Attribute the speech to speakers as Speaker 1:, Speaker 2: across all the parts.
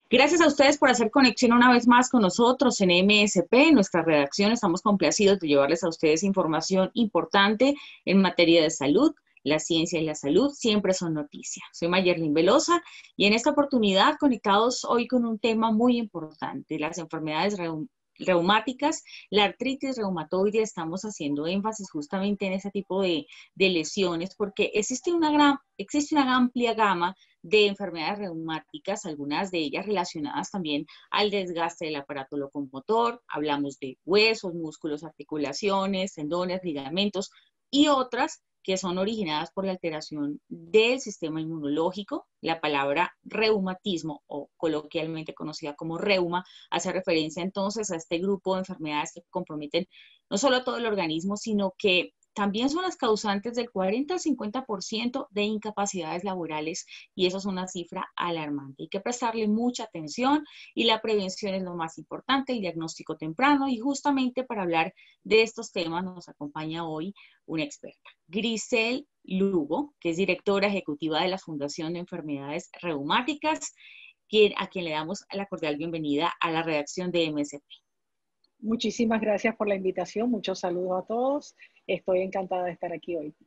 Speaker 1: Gracias a ustedes por hacer conexión una vez más con nosotros en MSP, en nuestra redacción. Estamos complacidos de llevarles a ustedes información importante en materia de salud. La ciencia y la salud siempre son noticia. Soy Mayerlin Velosa y en esta oportunidad conectados hoy con un tema muy importante, las enfermedades reumáticas, la artritis reumatoide. Estamos haciendo énfasis justamente en ese tipo de lesiones porque existe una amplia gama de enfermedades reumáticas, algunas de ellas relacionadas también al desgaste del aparato locomotor. Hablamos de huesos, músculos, articulaciones, tendones, ligamentos y otras que son originadas por la alteración del sistema inmunológico. La palabra reumatismo, o coloquialmente conocida como reuma, hace referencia entonces a este grupo de enfermedades que comprometen no solo todo el organismo, sino que también son las causantes del 40 al 50% de incapacidades laborales, y eso es una cifra alarmante. Hay que prestarle mucha atención y la prevención es lo más importante, el diagnóstico temprano, y justamente para hablar de estos temas nos acompaña hoy una experta, Grisel Lugo, que es directora ejecutiva de la Fundación de Enfermedades Reumáticas, a quien le damos la cordial bienvenida a la redacción de MSP.
Speaker 2: Muchísimas gracias por la invitación, muchos saludos a todos. Estoy encantada de estar aquí hoy.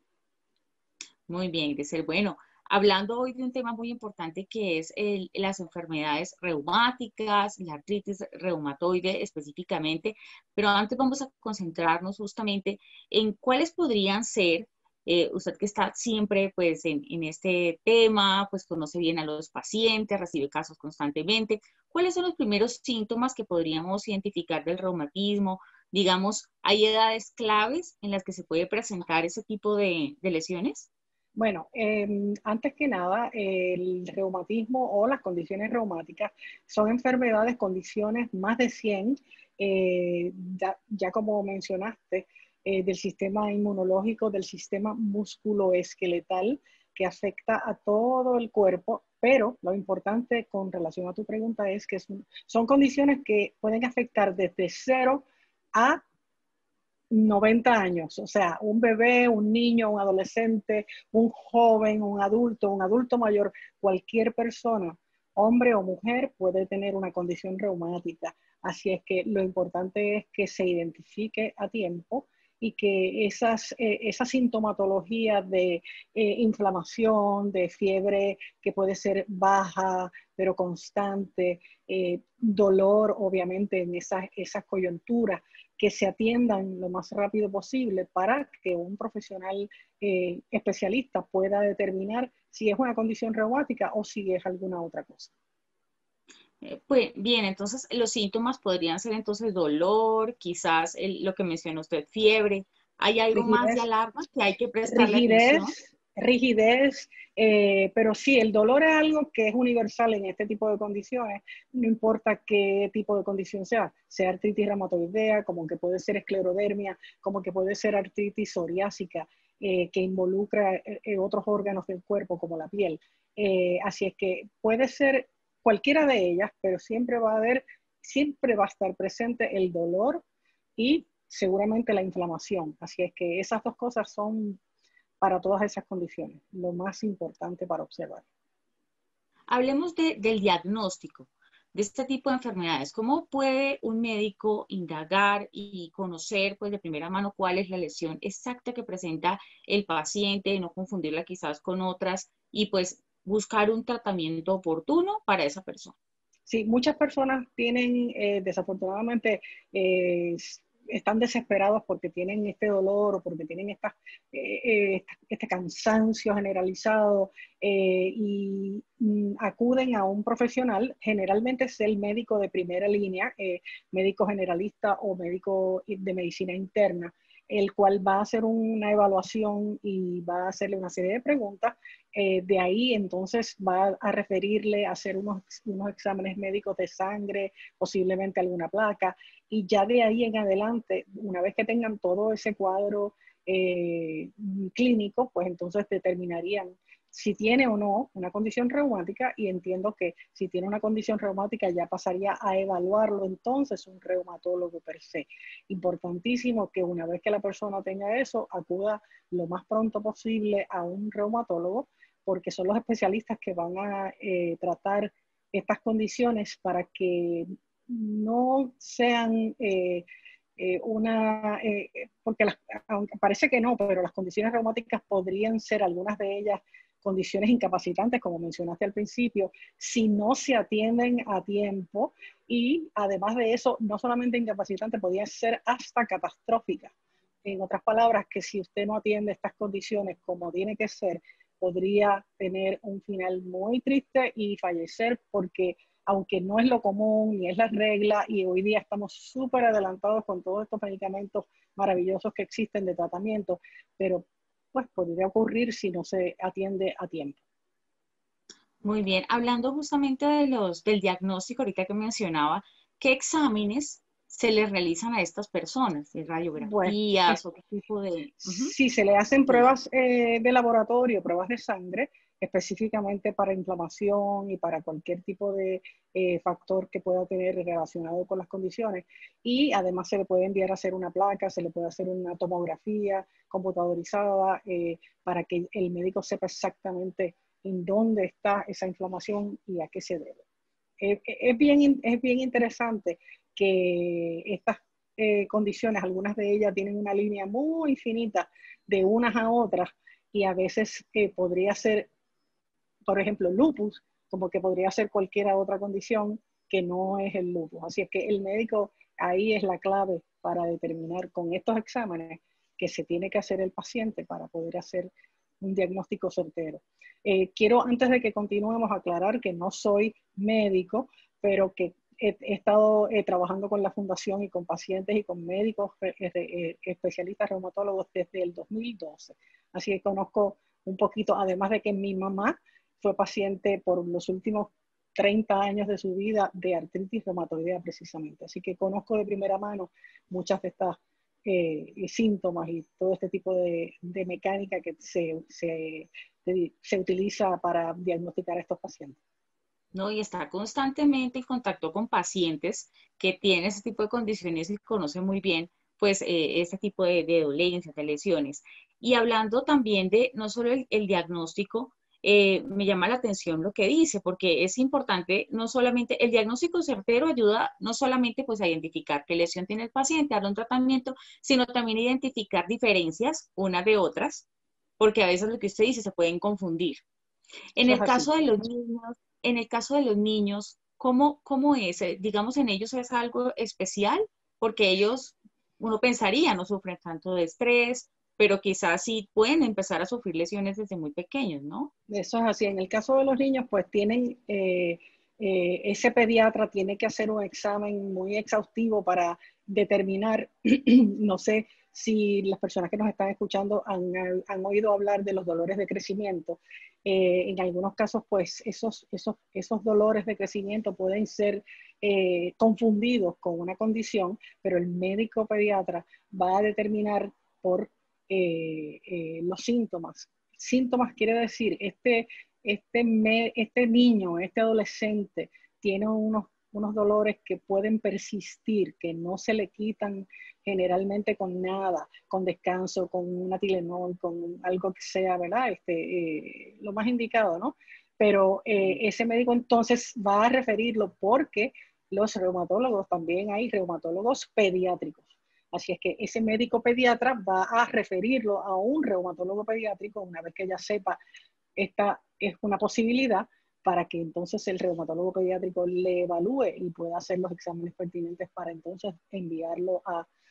Speaker 1: Muy bien, Grisel. Bueno, hablando hoy de un tema muy importante que es las enfermedades reumáticas, la artritis reumatoide específicamente, pero antes vamos a concentrarnos justamente en cuáles podrían ser, usted que está siempre pues en este tema, pues conoce bien a los pacientes, recibe casos constantemente, ¿cuáles son los primeros síntomas que podríamos identificar del reumatismo? Digamos, ¿hay edades claves en las que se puede presentar ese tipo de lesiones?
Speaker 2: Bueno, antes que nada, el reumatismo o las condiciones reumáticas son enfermedades, condiciones más de 100, ya como mencionaste, del sistema inmunológico, del sistema musculoesqueletal, que afecta a todo el cuerpo, pero lo importante con relación a tu pregunta es que son condiciones que pueden afectar desde 0 a 90 años, o sea, un bebé, un niño, un adolescente, un joven, un adulto mayor, cualquier persona, hombre o mujer, puede tener una condición reumática. Así es que lo importante es que se identifique a tiempo y que esa sintomatología de inflamación, de fiebre que puede ser baja pero constante, dolor obviamente en esas coyunturas, que se atiendan lo más rápido posible para que un profesional especialista pueda determinar si es una condición reumática o si es alguna otra cosa.
Speaker 1: Pues bien, entonces los síntomas podrían ser entonces dolor, quizás lo que mencionó usted, fiebre. ¿Hay algo más de
Speaker 2: Rigidez,
Speaker 1: alarma que hay que prestarle atención?
Speaker 2: rigidez, pero sí, el dolor es algo que es universal en este tipo de condiciones, no importa qué tipo de condición sea artritis reumatoidea, como que puede ser esclerodermia, como que puede ser artritis psoriásica, que involucra otros órganos del cuerpo como la piel. Así es que puede ser cualquiera de ellas, pero siempre va a estar presente el dolor y seguramente la inflamación. Así es que esas dos cosas son para todas esas condiciones lo más importante para observar.
Speaker 1: Hablemos del diagnóstico de este tipo de enfermedades. ¿Cómo puede un médico indagar y conocer pues de primera mano cuál es la lesión exacta que presenta el paciente, no confundirla quizás con otras y pues buscar un tratamiento oportuno para esa persona?
Speaker 2: Sí, muchas personas tienen, desafortunadamente, están desesperados porque tienen este dolor o porque tienen este cansancio generalizado y acuden a un profesional, generalmente es el médico de primera línea, médico generalista o médico de medicina interna, el cual va a hacer una evaluación y va a hacerle una serie de preguntas. De ahí entonces va a referirle a hacer unos exámenes médicos de sangre, posiblemente alguna placa, y ya de ahí en adelante, una vez que tengan todo ese cuadro clínico, pues entonces determinarían si tiene o no una condición reumática, y entiendo que si tiene una condición reumática ya pasaría a evaluarlo entonces un reumatólogo per se. Importantísimo que una vez que la persona tenga eso, acuda lo más pronto posible a un reumatólogo, porque son los especialistas que van a tratar estas condiciones para que no sean porque aunque parece que no, pero las condiciones reumáticas podrían ser algunas de ellas condiciones incapacitantes, como mencionaste al principio, si no se atienden a tiempo, y además de eso, no solamente incapacitantes, podrían ser hasta catastróficas. En otras palabras, que si usted no atiende estas condiciones como tiene que ser, podría tener un final muy triste y fallecer, porque aunque no es lo común ni es la regla, y hoy día estamos súper adelantados con todos estos medicamentos maravillosos que existen de tratamiento, pero pues podría ocurrir si no se atiende a tiempo.
Speaker 1: Muy bien, hablando justamente de del diagnóstico, ahorita que mencionaba, ¿qué exámenes se les realizan a estas personas? ¿De
Speaker 2: Bueno,
Speaker 1: radiografías o qué tipo de...? Ujú.
Speaker 2: si se le hacen
Speaker 1: Sí.
Speaker 2: pruebas de laboratorio, pruebas de sangre, específicamente para inflamación y para cualquier tipo de factor que pueda tener relacionado con las condiciones. Y además se le puede enviar a hacer una placa, se le puede hacer una tomografía computadorizada para que el médico sepa exactamente en dónde está esa inflamación y a qué se debe. Es bien interesante que estas condiciones, algunas de ellas tienen una línea muy finita de unas a otras, y a veces podría ser, por ejemplo, lupus, como que podría ser cualquier otra condición que no es el lupus. Así es que el médico ahí es la clave para determinar con estos exámenes que se tiene que hacer el paciente para poder hacer un diagnóstico certero. Quiero, antes de que continuemos, aclarar que no soy médico, pero que he estado trabajando con la fundación y con pacientes y con médicos especialistas reumatólogos desde el 2012. Así que conozco un poquito, además de que mi mamá fue paciente por los últimos 30 años de su vida de artritis reumatoidea precisamente. Así que conozco de primera mano muchas de estas síntomas y todo este tipo de mecánica que se utiliza para diagnosticar a estos pacientes.
Speaker 1: ¿No? Y está constantemente en contacto con pacientes que tienen ese tipo de condiciones y conocen muy bien, pues, este tipo de dolencias, de lesiones. Y hablando también de no solo el diagnóstico, me llama la atención lo que dice, porque es importante, no solamente, el diagnóstico certero ayuda no solamente pues a identificar qué lesión tiene el paciente, darle un tratamiento, sino también identificar diferencias unas de otras, porque a veces lo que usted dice se pueden confundir. En
Speaker 2: Eso es
Speaker 1: el
Speaker 2: así.
Speaker 1: caso de los niños, ¿cómo es? Digamos, en ellos es algo especial, porque ellos, uno pensaría, no sufren tanto de estrés, pero quizás sí pueden empezar a sufrir lesiones desde muy pequeños, ¿no?
Speaker 2: Eso es así. En el caso de los niños, pues tienen, ese pediatra tiene que hacer un examen muy exhaustivo para determinar, no sé si las personas que nos están escuchando han oído hablar de los dolores de crecimiento. En algunos casos, pues esos dolores de crecimiento pueden ser confundidos con una condición, pero el médico pediatra va a determinar por los síntomas. Síntomas quiere decir, este niño, este adolescente tiene unos dolores que pueden persistir, que no se le quitan generalmente con nada, con descanso, con una Tylenol, con algo que sea, ¿verdad? Lo más indicado, ¿no? Pero ese médico entonces va a referirlo, porque los reumatólogos, también hay reumatólogos pediátricos. Así es que ese médico pediatra va a referirlo a un reumatólogo pediátrico una vez que ya sepa esta es una posibilidad, para que entonces el reumatólogo pediátrico le evalúe y pueda hacer los exámenes pertinentes para entonces enviarlo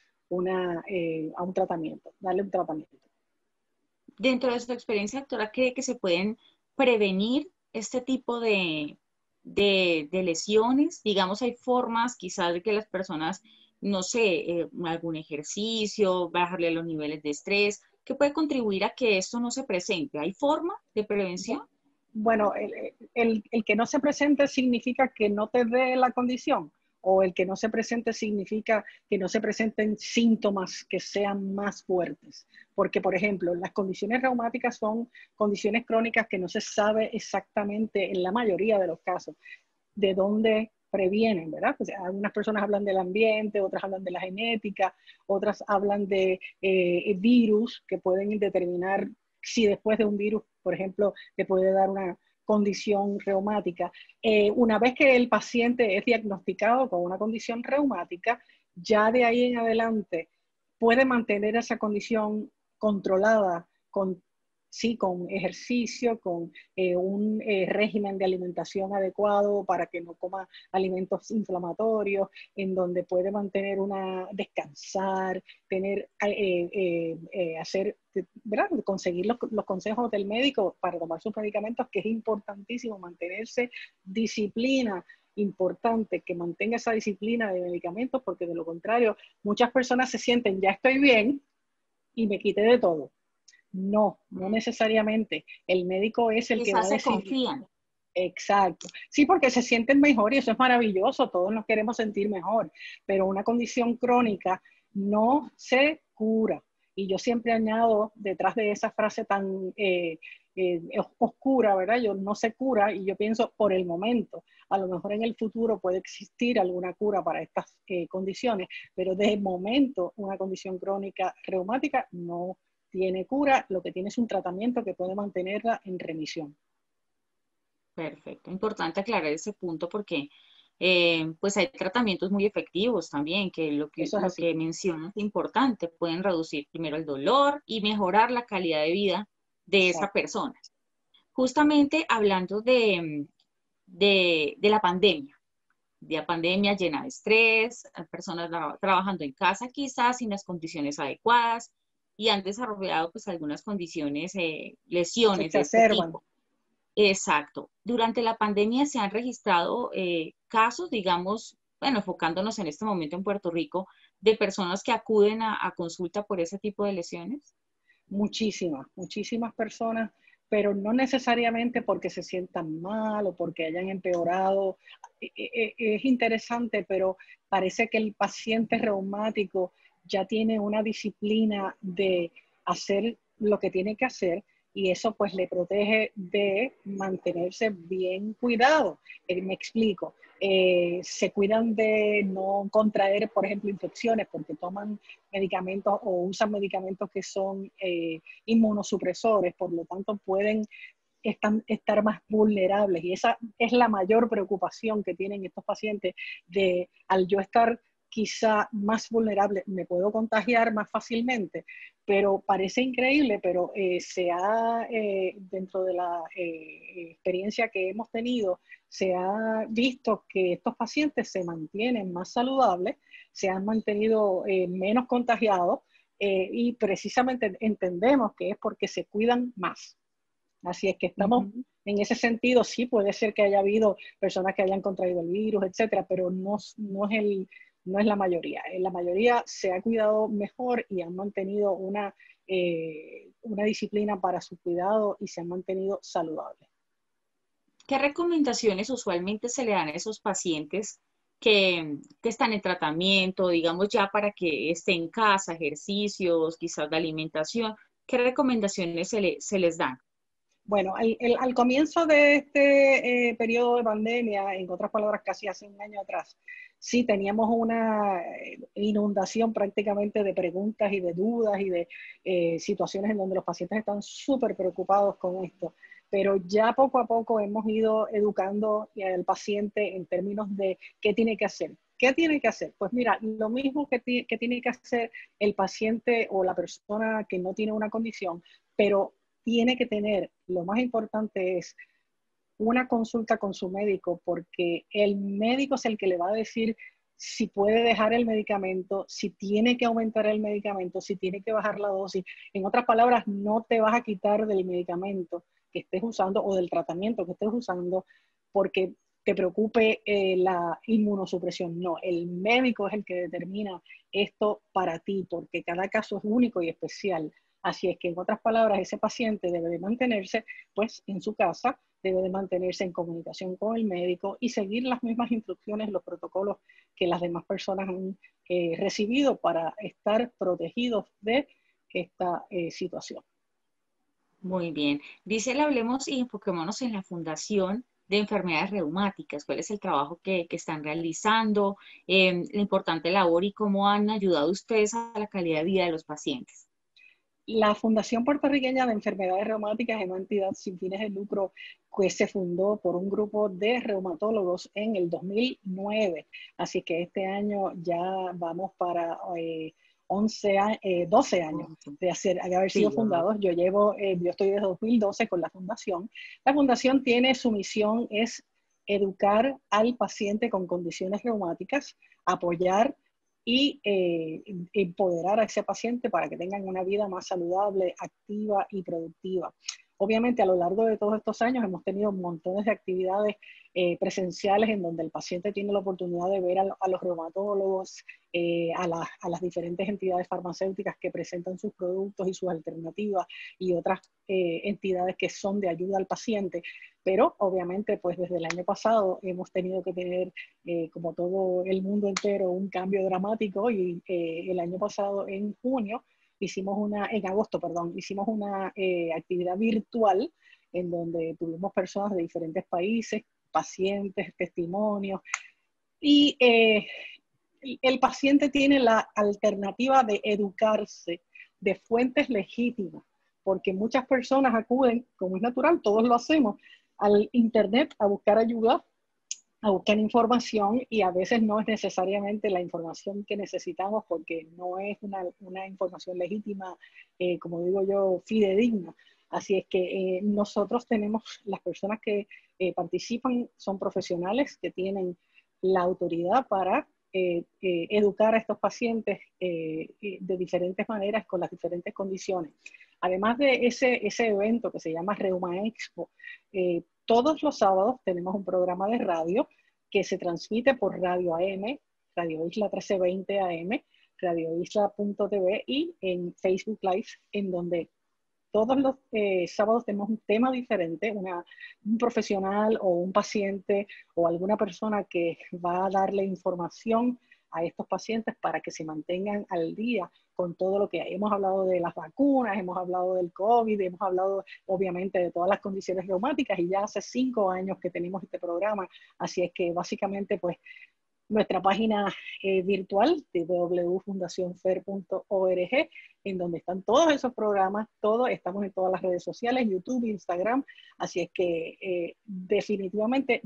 Speaker 2: a un tratamiento, darle un tratamiento.
Speaker 1: Dentro de su experiencia, doctora, ¿cree que se pueden prevenir este tipo de lesiones? Digamos, hay formas quizás de que las personas, no sé, algún ejercicio, bajarle los niveles de estrés, que puede contribuir a que esto no se presente. ¿Hay forma de prevención?
Speaker 2: Bueno, el que no se presente significa que no te dé la condición, o el que no se presente significa que no se presenten síntomas que sean más fuertes. Porque, por ejemplo, las condiciones reumáticas son condiciones crónicas que no se sabe exactamente, en la mayoría de los casos, de dónde previenen, ¿verdad? Pues algunas personas hablan del ambiente, otras hablan de la genética, otras hablan de virus que pueden determinar si después de un virus, por ejemplo, te puede dar condición reumática. Una vez que el paciente es diagnosticado con una condición reumática, ya de ahí en adelante puede mantener esa condición controlada con, sí, con ejercicio, con un régimen de alimentación adecuado para que no coma alimentos inflamatorios, en donde puede mantener descansar, tener, hacer, ¿verdad? Conseguir los consejos del médico para tomar sus medicamentos, que es importantísimo mantenerse disciplina. Importante que mantenga esa disciplina de medicamentos, porque de lo contrario, muchas personas se sienten, ya estoy bien y me quité de todo. No, no necesariamente. El médico es el que va a
Speaker 1: Quizás se
Speaker 2: decir.
Speaker 1: confían.
Speaker 2: Exacto. Sí, porque se sienten mejor y eso es maravilloso, todos nos queremos sentir mejor, pero una condición crónica no se cura. Y yo siempre añado detrás de esa frase tan oscura, ¿verdad? Yo no se cura y yo pienso por el momento. A lo mejor en el futuro puede existir alguna cura para estas condiciones, pero de momento una condición crónica reumática no tiene cura, lo que tiene es un tratamiento que puede mantenerla en remisión.
Speaker 1: Perfecto. Importante aclarar ese punto porque pues hay tratamientos muy efectivos también, que
Speaker 2: Eso es
Speaker 1: lo
Speaker 2: así.
Speaker 1: que mencionas es importante. Pueden reducir primero el dolor y mejorar la calidad de vida de esa
Speaker 2: Exacto.
Speaker 1: persona. Justamente hablando de la pandemia llena de estrés, personas trabajando en casa quizás sin las condiciones adecuadas y han desarrollado pues algunas condiciones,
Speaker 2: Se
Speaker 1: lesiones de este
Speaker 2: exacerban.
Speaker 1: tipo. Exacto. Durante la pandemia se han registrado casos, digamos, bueno, enfocándonos en este momento en Puerto Rico, de personas que acuden a consulta por ese tipo de lesiones.
Speaker 2: Muchísimas personas, pero no necesariamente porque se sientan mal o porque hayan empeorado. Es interesante, pero parece que el paciente reumático ya tiene una disciplina de hacer lo que tiene que hacer y eso pues le protege de mantenerse bien cuidado. Me explico. Se cuidan de no contraer, por ejemplo, infecciones porque toman medicamentos o usan medicamentos que son inmunosupresores, por lo tanto pueden estar más vulnerables y esa es la mayor preocupación que tienen estos pacientes de al yo estar quizá más vulnerable, me puedo contagiar más fácilmente, pero parece increíble, pero dentro de la experiencia que hemos tenido, se ha visto que estos pacientes se mantienen más saludables, se han mantenido menos contagiados y precisamente entendemos que es porque se cuidan más. Así es que estamos
Speaker 1: Ujú.
Speaker 2: en ese sentido, sí puede ser que haya habido personas que hayan contraído el virus, etcétera, pero no es la mayoría. La mayoría se ha cuidado mejor y han mantenido una disciplina para su cuidado y se han mantenido saludables.
Speaker 1: ¿Qué recomendaciones usualmente se le dan a esos pacientes que están en tratamiento, digamos ya para que estén en casa, ejercicios, quizás de alimentación? ¿Qué recomendaciones se les dan?
Speaker 2: Bueno, al comienzo de este periodo de pandemia, en otras palabras, casi hace un año atrás, sí teníamos una inundación prácticamente de preguntas y de dudas y de situaciones en donde los pacientes están súper preocupados con esto. Pero ya poco a poco hemos ido educando al paciente en términos de qué tiene que hacer. ¿Qué tiene que hacer? Pues mira, lo mismo que tiene que hacer el paciente o la persona que no tiene una condición, pero tiene que tener, lo más importante es una consulta con su médico, porque el médico es el que le va a decir si puede dejar el medicamento, si tiene que aumentar el medicamento, si tiene que bajar la dosis. En otras palabras, no te vas a quitar del medicamento que estés usando o del tratamiento que estés usando porque te preocupe la inmunosupresión. No, el médico es el que determina esto para ti, porque cada caso es único y especial. Así es que, en otras palabras, ese paciente debe de mantenerse pues en su casa, debe de mantenerse en comunicación con el médico y seguir las mismas instrucciones, los protocolos que las demás personas han recibido para estar protegidos de esta situación.
Speaker 1: Muy bien. Dice, le hablemos y enfoquémonos en la Fundación de Enfermedades Reumáticas. ¿Cuál es el trabajo que están realizando? La importante labor y cómo han ayudado ustedes a la calidad de vida de los pacientes.
Speaker 2: La Fundación Puertorriqueña de Enfermedades Reumáticas es una entidad sin fines de lucro que se fundó por un grupo de reumatólogos en el 2009. Así que este año ya vamos para 12 años de haber sido
Speaker 1: Sí, wow.
Speaker 2: fundados. Yo estoy desde 2012 con la fundación. La fundación tiene su misión es educar al paciente con condiciones reumáticas, apoyar y empoderar a ese paciente para que tengan una vida más saludable, activa y productiva. Obviamente, a lo largo de todos estos años hemos tenido montones de actividades presenciales en donde el paciente tiene la oportunidad de ver a los reumatólogos, a las diferentes entidades farmacéuticas que presentan sus productos y sus alternativas y otras entidades que son de ayuda al paciente. Pero obviamente, pues desde el año pasado hemos tenido que tener, como todo el mundo entero, un cambio dramático y el año pasado, en agosto, perdón, hicimos una actividad virtual en donde tuvimos personas de diferentes países, pacientes, testimonios, y el paciente tiene la alternativa de educarse de fuentes legítimas, porque muchas personas acuden, como es natural, todos lo hacemos, al internet a buscar ayuda, a buscar información, y a veces no es necesariamente la información que necesitamos porque no es una información legítima, como digo yo, fidedigna. Así es que nosotros tenemos, las personas que participan son profesionales que tienen la autoridad para educar a estos pacientes de diferentes maneras con las diferentes condiciones. Además de ese evento que se llama Reuma Expo, todos los sábados tenemos un programa de radio que se transmite por Radio AM, Radio Isla 1320 AM, radioisla.tv y en Facebook Live, en donde todos los sábados tenemos un tema diferente, un profesional o un paciente o alguna persona que va a darle información a estos pacientes para que se mantengan al día con todo lo que hay. Hemos hablado de las vacunas, hemos hablado del COVID, hemos hablado obviamente de todas las condiciones reumáticas, y ya hace 5 años que tenemos este programa. Así es que básicamente pues nuestra página virtual www.fundacionfer.org, en donde están todos esos programas, estamos en todas las redes sociales, YouTube, Instagram, así es que definitivamente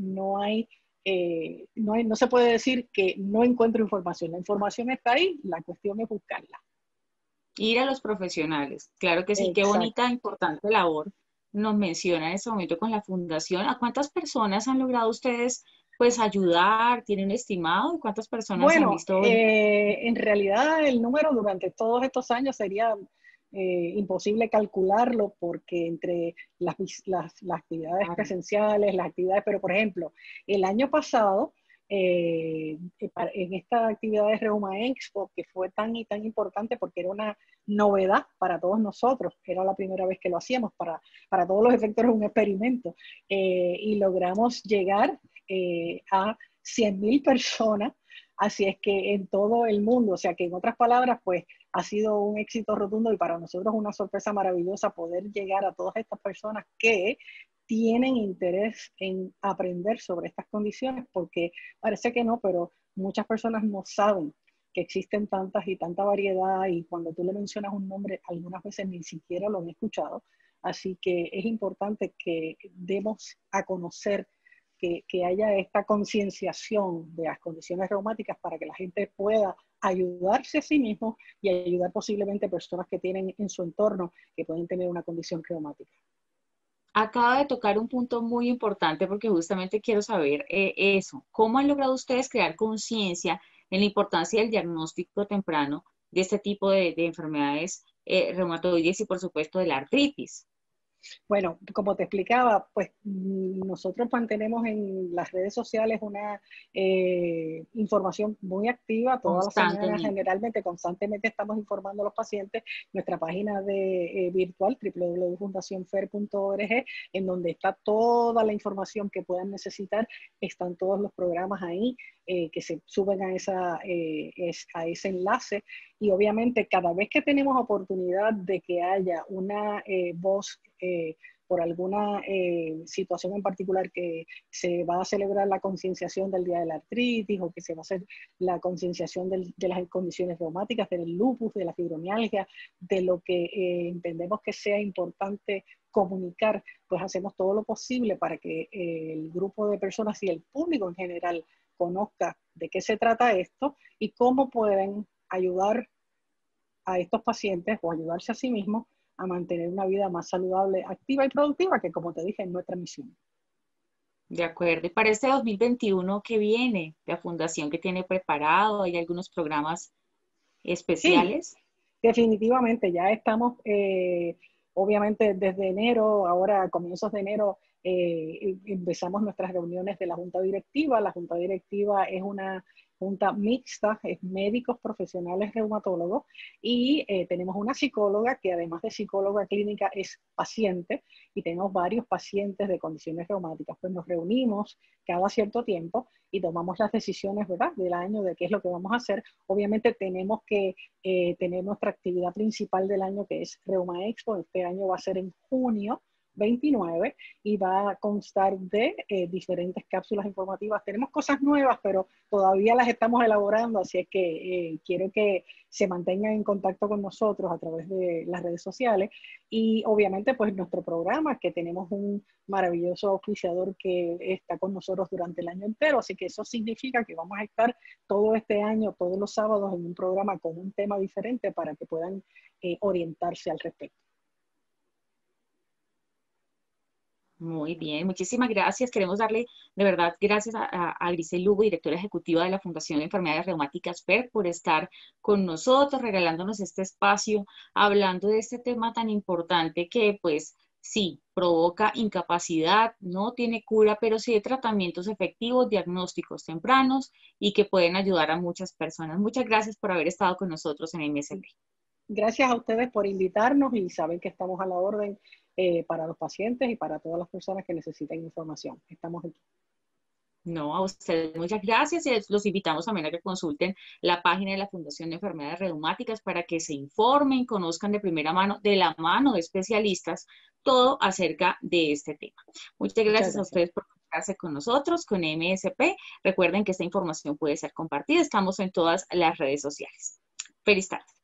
Speaker 2: no se puede decir que no encuentro información. La información está ahí, la cuestión es buscarla.
Speaker 1: Ir a los profesionales, claro que sí, qué
Speaker 2: Exacto.
Speaker 1: bonita, importante labor nos menciona en este momento con la fundación. ¿A cuántas personas han logrado ustedes pues ayudar? ¿Tienen un estimado? ¿Cuántas personas se han
Speaker 2: Bueno,
Speaker 1: visto?
Speaker 2: en realidad el número durante todos estos años sería imposible calcularlo, porque entre las actividades
Speaker 1: Claro.
Speaker 2: presenciales, las actividades, pero por ejemplo, el año pasado, en esta actividad de Reuma Expo, que fue tan y tan importante porque era una novedad para todos nosotros, era la primera vez que lo hacíamos, para todos los efectos era un experimento, y logramos llegar a 100.000 personas, así es que en todo el mundo, o sea que en otras palabras, pues ha sido un éxito rotundo, y para nosotros una sorpresa maravillosa poder llegar a todas estas personas que tienen interés en aprender sobre estas condiciones, porque parece que no, pero muchas personas no saben que existen tantas y tanta variedad, y cuando tú le mencionas un nombre, algunas veces ni siquiera lo han escuchado. Así que es importante que demos a conocer que haya esta concienciación de las condiciones reumáticas para que la gente pueda ayudarse a sí mismo y ayudar posiblemente a personas que tienen en su entorno que pueden tener una condición reumática.
Speaker 1: Acaba de tocar un punto muy importante porque justamente quiero saber eso. ¿Cómo han logrado ustedes crear conciencia en la importancia del diagnóstico temprano de este tipo de enfermedades reumatoides y por supuesto de la artritis?
Speaker 2: Bueno, como te explicaba, pues nosotros mantenemos en las redes sociales una información muy activa todas las semanas,
Speaker 1: Constantemente.
Speaker 2: generalmente, constantemente estamos informando a los pacientes. Nuestra página de virtual, www.fundacionfer.org, en donde está toda la información que puedan necesitar, están todos los programas ahí que se suben a ese enlace. Y obviamente cada vez que tenemos oportunidad de que haya una voz por alguna situación en particular que se va a celebrar la concienciación del Día de la Artritis o que se va a hacer la concienciación de las condiciones reumáticas, del lupus, de la fibromialgia, de lo que entendemos que sea importante comunicar, pues hacemos todo lo posible para que el grupo de personas y el público en general conozca de qué se trata esto y cómo pueden ayudar a estos pacientes o ayudarse a sí mismos a mantener una vida más saludable, activa y productiva, que como te dije, es nuestra misión.
Speaker 1: De acuerdo. Y para este 2021 que viene, la fundación que tiene preparado, ¿hay algunos programas
Speaker 2: Sí,
Speaker 1: especiales?
Speaker 2: definitivamente, ya estamos, obviamente desde enero, ahora a comienzos de enero, empezamos nuestras reuniones de la Junta Directiva. La Junta Directiva es una junta mixta, es médicos profesionales reumatólogos y tenemos una psicóloga que además de psicóloga clínica es paciente y tenemos varios pacientes de condiciones reumáticas. Pues nos reunimos cada cierto tiempo y tomamos las decisiones, ¿verdad?, del año de qué es lo que vamos a hacer. Obviamente tenemos que tener nuestra actividad principal del año, que es Reuma Expo. Este año va a ser en junio 29 y va a constar de diferentes cápsulas informativas. Tenemos cosas nuevas, pero todavía las estamos elaborando, así es que quiero que se mantengan en contacto con nosotros a través de las redes sociales y obviamente pues nuestro programa, que tenemos un maravilloso auspiciador que está con nosotros durante el año entero, así que eso significa que vamos a estar todo este año, todos los sábados, en un programa con un tema diferente para que puedan orientarse al respecto.
Speaker 1: Muy bien, muchísimas gracias. Queremos darle de verdad gracias a Grisel Lugo, directora ejecutiva de la Fundación de Enfermedades Reumáticas PER, por estar con nosotros, regalándonos este espacio, hablando de este tema tan importante que pues sí, provoca incapacidad, no tiene cura, pero sí de tratamientos efectivos, diagnósticos tempranos y que pueden ayudar a muchas personas. Muchas gracias por haber estado con nosotros en MSP.
Speaker 2: Gracias a ustedes por invitarnos y saben que estamos a la orden para los pacientes y para todas las personas que necesiten información. Estamos aquí.
Speaker 1: No, a ustedes muchas gracias y los invitamos también a que consulten la página de la Fundación de Enfermedades Reumáticas para que se informen, conozcan de primera mano, de la mano de especialistas, todo acerca de este tema. Muchas
Speaker 2: Muchas
Speaker 1: gracias a
Speaker 2: gracias.
Speaker 1: ustedes por conectarse con nosotros, con MSP. Recuerden que esta información puede ser compartida. Estamos en todas las redes sociales. Feliz tarde.